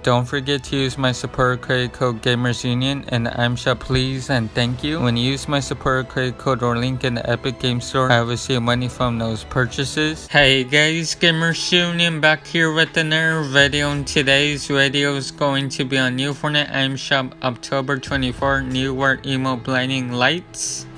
Don't forget to use my support credit code GamersUnion and ImShop please and thank you. When you use my support credit code or link in the Epic Game Store, I will receive money from those purchases. Hey guys, GamersUnion back here with another video, and today's video is going to be on new Fortnite ImShop October 24 new word emote blinding lights.